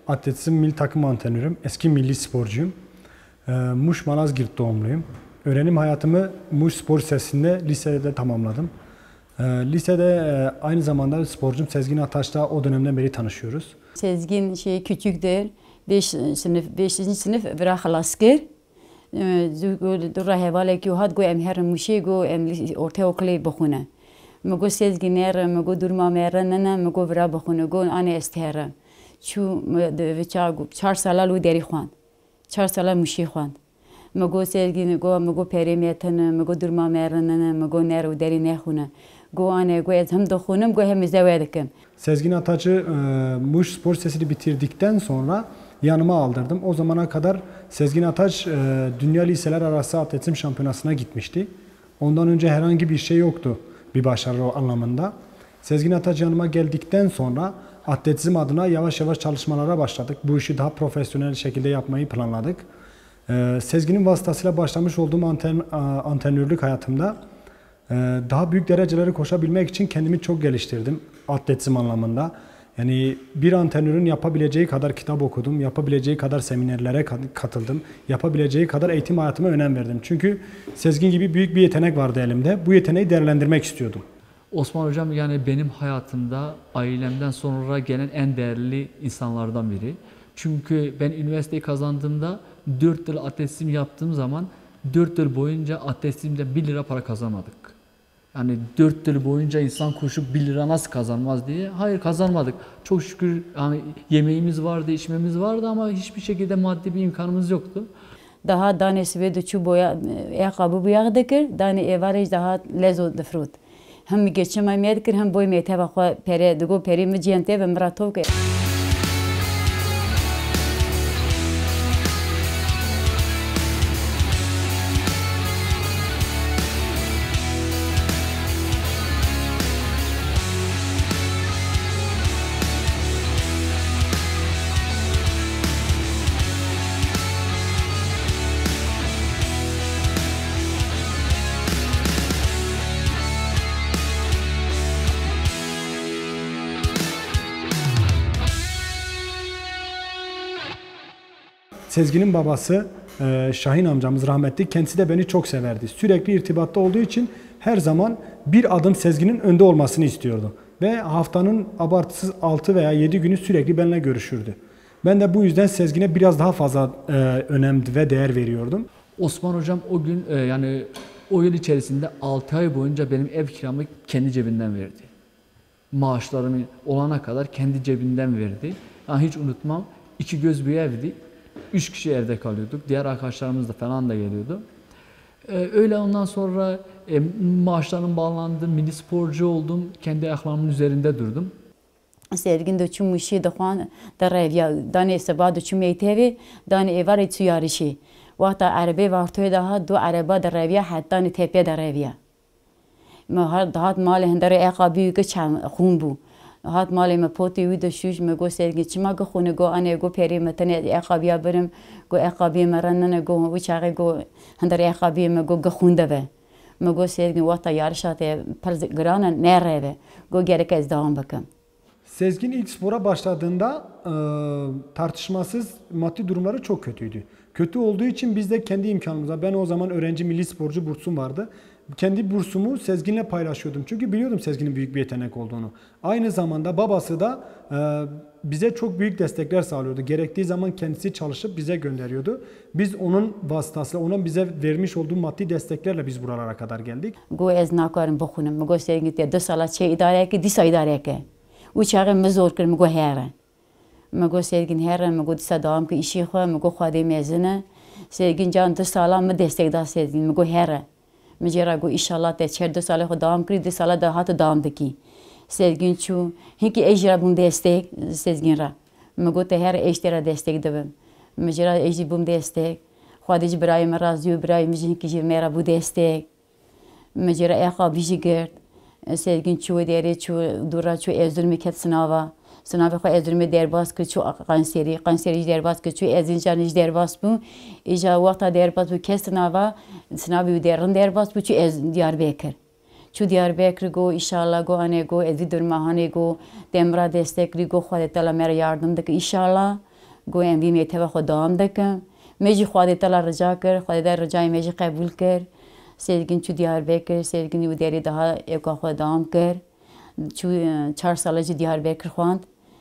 Atletizm milli takım antrenörüm. Eski milli sporcuyum. Muş Malazgirt doğumluyum. Öğrenim hayatımı Muş Spor Lisesi'nde lisede tamamladım. Lisede aynı zamanda sporcum Sezgin Ataç'la o dönemden beri tanışıyoruz. Sezgin küçüktür. 5. sınıf bırak halaskır. Dura hevalek ki hat go em her Muş'e go em orta okula bakuna. Mego Sezgin mego durma merana mego bırak bakuna go ane estera. Şu veçagu 4 sala lu deri xwan. 4 sala Muş'e xwan. مگو سرگین گو مگو پریمیتن مگو درما مرنن مگو نر و دری نخونه گو anne گو از هم دخونم گو hem izlevedim. Sezgin Ataç'ı Muş Spor Lisesi'ni bitirdikten sonra yanıma aldırdım. O zamana kadar Sezgin Ataç Dünya Liseler Arası Atletizm Şampiyonası'na gitmişti. Ondan önce herhangi bir şey yoktu bir başarı anlamında. Sezgin Ataç yanıma geldikten sonra atletizm adına yavaş yavaş çalışmalara başladık. Bu işi daha profesyonel şekilde yapmayı planladık. Sezgin'in vasıtasıyla başlamış olduğum antrenörlük hayatımda daha büyük derecelere koşabilmek için kendimi çok geliştirdim atletizm anlamında. Yani bir antrenörün yapabileceği kadar kitap okudum, yapabileceği kadar seminerlere katıldım, yapabileceği kadar eğitim hayatıma önem verdim. Çünkü Sezgin gibi büyük bir yetenek vardı elimde. Bu yeteneği değerlendirmek istiyordum. Osman Hocam yani benim hayatımda ailemden sonra gelen en değerli insanlardan biri. Çünkü ben üniversiteyi kazandığımda 4 yıl atletizm yaptığım zaman 4 yıl boyunca atletizmde 1 lira para kazanmadık. Yani 4 yıl boyunca insan koşup 1 lira nasıl kazanmaz diye. Hayır kazanmadık. Çok şükür yani yemeğimiz vardı, içmemiz vardı ama hiçbir şekilde maddi bir imkanımız yoktu. Daha danesi ve duçu boya ayakkabı boya dikir, dani evaraj daha lezo difrut. Hem geçemem dikir hem boy mete ve pere dugo peri mi cente ve mratovke. Sezgin'in babası Şahin amcamız rahmetli, kendisi de beni çok severdi. Sürekli irtibatta olduğu için her zaman bir adım Sezgin'in önde olmasını istiyordu. Ve haftanın abartısız 6 veya 7 günü sürekli benimle görüşürdü. Ben de bu yüzden Sezgin'e biraz daha fazla önem ve değer veriyordum. Osman Hocam o gün yani o yıl içerisinde 6 ay boyunca benim ev kiramı kendi cebinden verdi. Maaşlarımı olana kadar kendi cebinden verdi. Yani hiç unutmam, 2 göz bir evdi. 3 kişi evde kalıyorduk. Diğer arkadaşlarımız da falan da geliyordu. Öyle ondan sonra maaşlarım bağlandı, milli sporcu oldum. Kendi ayaklarımın üzerinde durdum. Sezgin de çumuşi de xwan da revya dani sabah da çumeytevi dani evar tu yarışı. Vaqta arabe vartoy daha do araba da revya hatta ni tepe da revya. Ma daha mal hendare aqabi ge çam xun bu. هات مالی مپوتی وید شوش مگو سرگی چما گو خونه گو آنه گو پری متنه عقابیا برم گو عقابی مرننه گو و چاقی گو هندر عقابی مگو گو خونده به مگو سرگی وقتا yarışat پر گرانه نره به گو gerek ez devam bakım. Sezgin ilk spora başladığında tartışmasız maddi durumları çok kötüydü. Kötü olduğu için biz de kendi imkanımıza, ben o zaman öğrenci milli sporcu bursum vardı. Kendi bursumu Sezgin'le paylaşıyordum. Çünkü biliyordum Sezgin'in büyük bir yetenek olduğunu. Aynı zamanda babası da bize çok büyük destekler sağlıyordu. Gerektiği zaman kendisi çalışıp bize gönderiyordu. Biz onun vasıtasıyla, onun bize vermiş olduğu maddi desteklerle biz buralara kadar geldik. Go ez nakarim bakınım. Go Sezgin de 2 sala çe idare ki, 2 sala idare ki. Uçağı mezor kırım go here. Mego Sezgin here mego disa devam ki işi xwe mego xwedê mezine. Sezgin can 2 sala me destek da Sezgin mego here. مجرا گو ایشالله ته 4 سال خود دام کردی 2 سال ده هات دام دکی سزگین چو هیکی اجرا بوم دستک سزگین را مگو ته هر اجرا دستک دبم مجرا اجی بوم دستک خودش برای مرازیو برای مجی هیکی مرا بو دستک مجرا اخا بیجی گرد سزگین چو دیری چو دورا چو ازدر میکرد سناوی خو ازدرمی درباز کرد چو قنسری درباز کرد چو ازینجانش درباز بو ایجا وقتا درباز بو کس سناوی درن درباز بو چو از دیاربکر چو دیاربکر گو ایشالله گو آنه گو ازی درمهانه گو دمرا دستکری گو خودت تلا مرا yardım دک ایشالله گویم وی میتوه خود دام دکم میجی خواهد تلا رجا کر خواهد رجای میجی قبول کر سیدگین چو دیار بکر سیدگین و دیاری daha اکا خود دام کر چو 4 ساله جی دیار بکر خواند.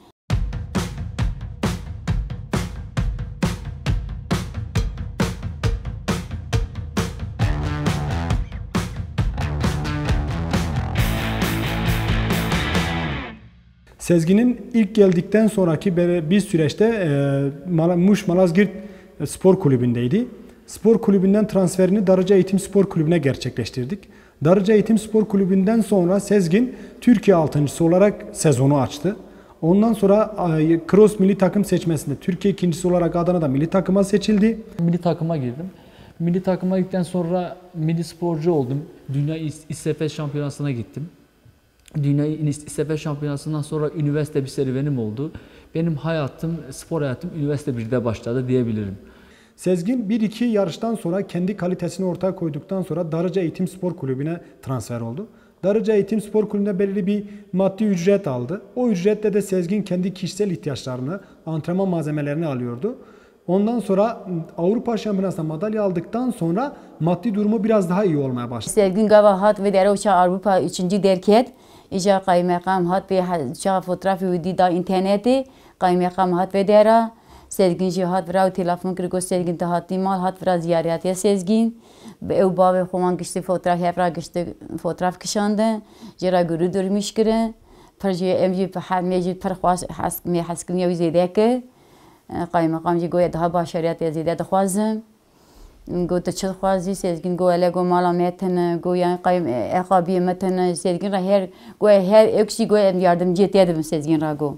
Sezgin'in ilk geldikten sonraki bir süreçte Muş Malazgirt Spor Kulübü'ndeydi. Spor kulübünden transferini Darıca Eğitim Spor Kulübü'ne gerçekleştirdik. Darıca Eğitim Spor Kulübü'nden sonra Sezgin Türkiye 6.'sı olarak sezonu açtı. Ondan sonra Cross milli takım seçmesinde Türkiye 2.'si olarak Adana'da milli takıma seçildi. Milli takıma girdim. Milli takıma gittikten sonra milli sporcu oldum. Dünya İSTF Şampiyonası'na gittim. Dünya İSTF Şampiyonası'ndan sonra üniversite bir serüvenim oldu. Benim hayatım, spor hayatım üniversite 1'de başladı diyebilirim. Sezgin 1-2 yarıştan sonra kendi kalitesini ortaya koyduktan sonra Darıca Eğitim Spor Kulübü'ne transfer oldu. Darıca Eğitim Spor Kulübü'nde belirli bir maddi ücret aldı. O ücretle de Sezgin kendi kişisel ihtiyaçlarını, antrenman malzemelerini alıyordu. Ondan sonra Avrupa Şampiyonası'nda madalya aldıktan sonra maddi durumu biraz daha iyi olmaya başladı. Sezgin gava hat ve dere uça Avrupa 3. derket İca kaymakam hat ve uça fotoğrafı ve da interneti kaymakam hat ve dere Sezgin ji hat vra telefon kir go Sezgin te hati mal hat vra ziyaretiye Sezgin ev bave xoman gişti fotoğraf hevra gişti fotoğraf kişandı jira gürü durmuş kire perji emji meji perxwas hask me haskim ya zedeke kaymakam ji goya daha başariyat zede dixwazim گو تو چه خوازی سازگین گو اله گو مالا متن گو یان قایم اقابی متن سازگین را هر اکسی گو yardımcı etiyordum sezgin را گو.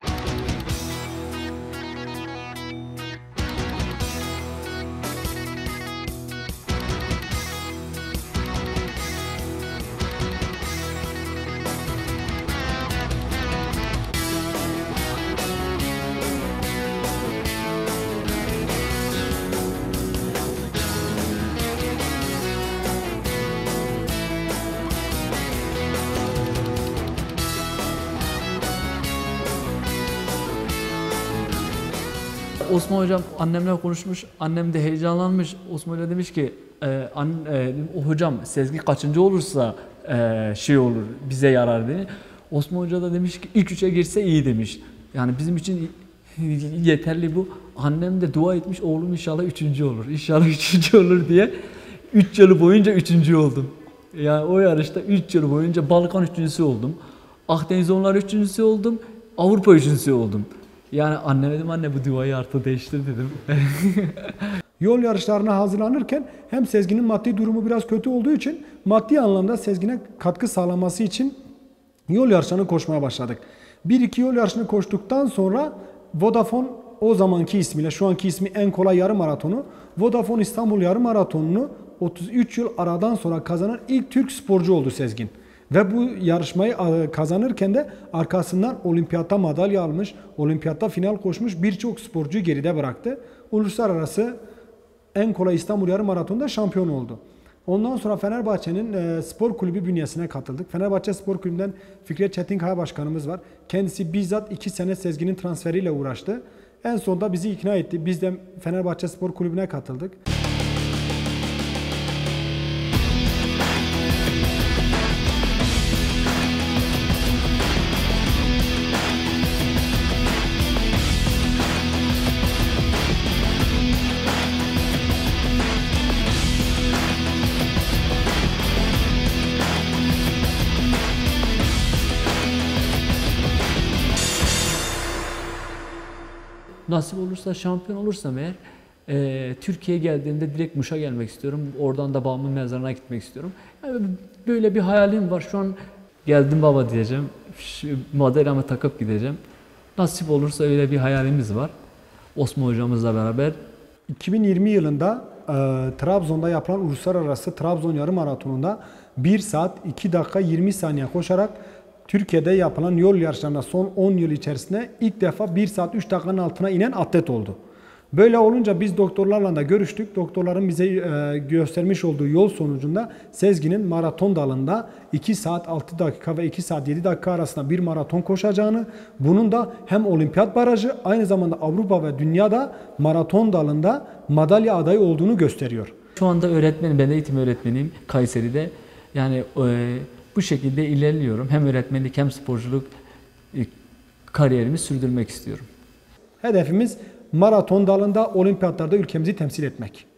Osman hocam annemle konuşmuş, annem de heyecanlanmış. Osman hoca demiş ki, hocam Sezgin kaçıncı olursa şey olur, bize yarar dedi. Osman hoca da demiş ki ilk 3'e girse iyi demiş. Yani bizim için yeterli bu. Annem de dua etmiş, oğlum inşallah 3. olur, inşallah 3. olur diye. 3 yıl boyunca 3. oldum. Yani o yarışta 3 yıl boyunca Balkan 3.'sü oldum. Akdeniz onlar 3.'sü oldum, Avrupa 3.'sü oldum. Yani anne dedim, anne bu duayı artı değiştir dedim. Yol yarışlarına hazırlanırken hem Sezgin'in maddi durumu biraz kötü olduğu için maddi anlamda Sezgin'e katkı sağlaması için yol yarışlarını koşmaya başladık. 1-2 yol yarışını koştuktan sonra Vodafone o zamanki ismiyle şu anki ismi En Kolay Yarım Maratonu Vodafone İstanbul Yarım Maratonu'nu 33 yıl aradan sonra kazanan ilk Türk sporcu oldu Sezgin. Ve bu yarışmayı kazanırken de arkasından olimpiyatta madalya almış, olimpiyatta final koşmuş birçok sporcuyu geride bıraktı. Uluslararası En Kolay İstanbul Yarım Maratonu'nda şampiyon oldu. Ondan sonra Fenerbahçe'nin spor kulübü bünyesine katıldık. Fenerbahçe Spor Kulübü'nden Fikret Çetinkaya Başkanımız var. Kendisi bizzat 2 sene Sezgin'in transferiyle uğraştı. En sonunda bizi ikna etti. Biz de Fenerbahçe Spor Kulübü'ne katıldık. Nasip olursa, şampiyon olursam eğer Türkiye'ye geldiğimde direkt Muş'a gelmek istiyorum. Oradan da babamın mezarına gitmek istiyorum. Yani böyle bir hayalim var. Şu an geldim baba diyeceğim. Madalyamı takıp gideceğim. Nasip olursa öyle bir hayalimiz var. Osman hocamızla beraber. 2020 yılında Trabzon'da yapılan Uluslararası Trabzon Yarım Maratonu'nda 1 saat 2 dakika 20 saniye koşarak Türkiye'de yapılan yol yarışlarında son 10 yıl içerisinde ilk defa 1 saat 3 dakikanın altına inen atlet oldu. Böyle olunca biz doktorlarla da görüştük. Doktorların bize göstermiş olduğu yol sonucunda Sezgin'in maraton dalında 2 saat 6 dakika ve 2 saat 7 dakika arasında bir maraton koşacağını, bunun da hem olimpiyat barajı aynı zamanda Avrupa ve dünyada maraton dalında madalya adayı olduğunu gösteriyor. Şu anda öğretmenim, ben eğitim öğretmeniyim Kayseri'de. Yani bu şekilde ilerliyorum. Hem öğretmenlik hem sporculuk kariyerimi sürdürmek istiyorum. Hedefimiz maraton dalında olimpiyatlarda ülkemizi temsil etmek.